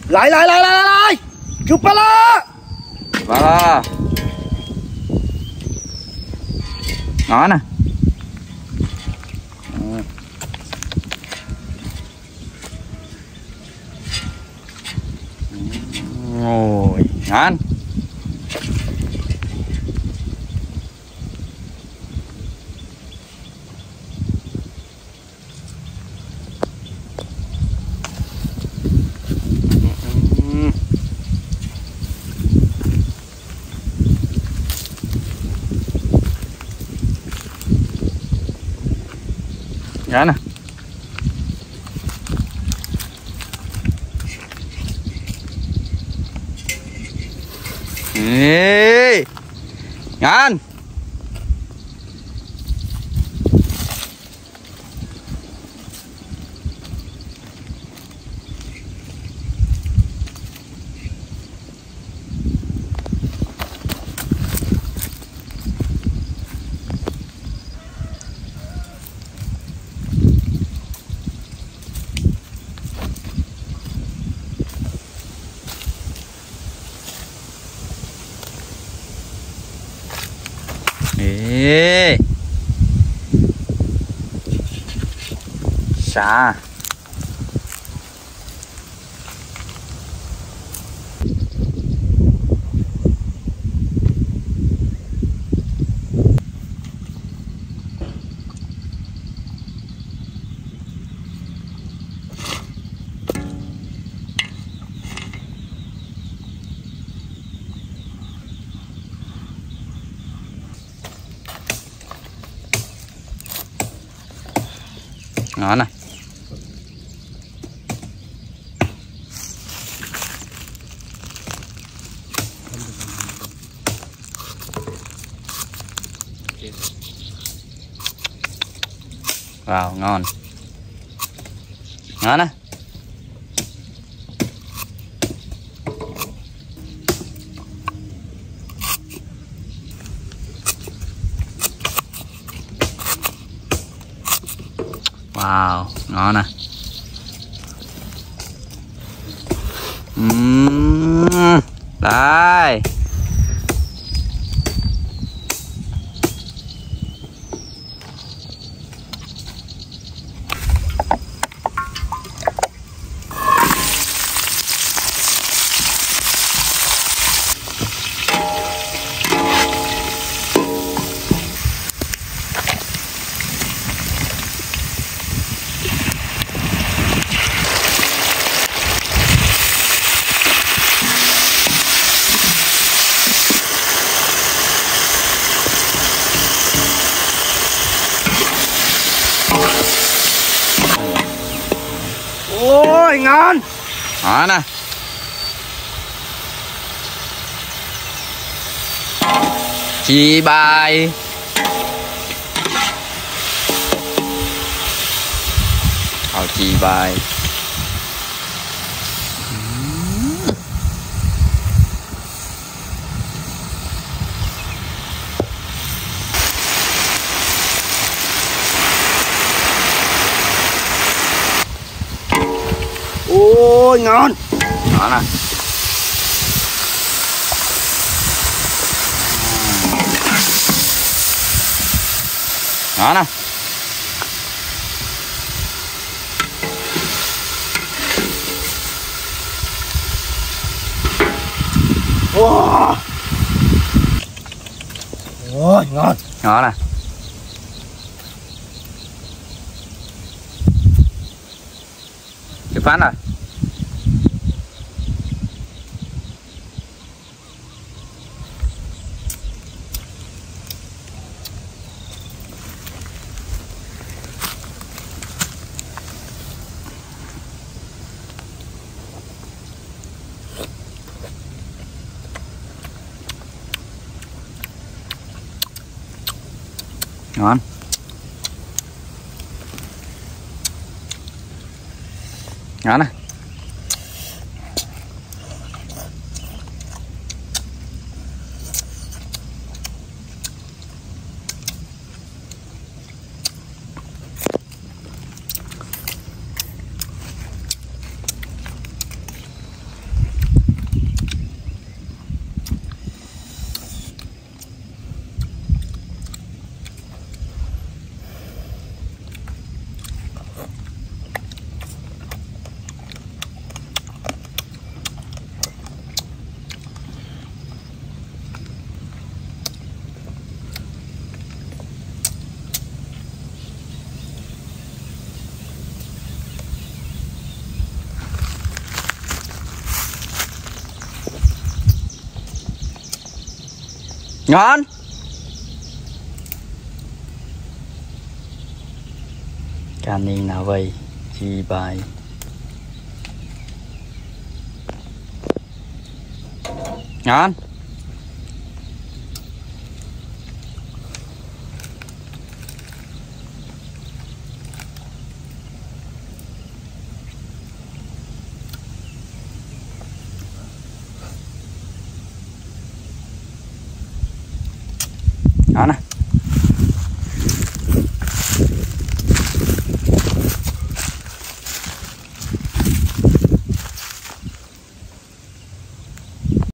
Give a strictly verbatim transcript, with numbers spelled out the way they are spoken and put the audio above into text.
Lại lại lại lại lại. Chụp ba la. Ba la. Ngon nè. Ôi, ngon. Ngon nè. Ê, ngon. Ê, xà. Ngon nè. Wow, ngon. Ngon nè. Wow, ngon nè. Uhm, đây. Ôi ngon. Đó nè. Chi bài. Hào chi bài. Ôi ngon. Đó nè. Đó nè. Wow. Ôi ngon. Đó nè. Chụp phán rồi. Ngon. Ngon nè. Ngon. Cam ni nào vậy? Chi bài. Ngon.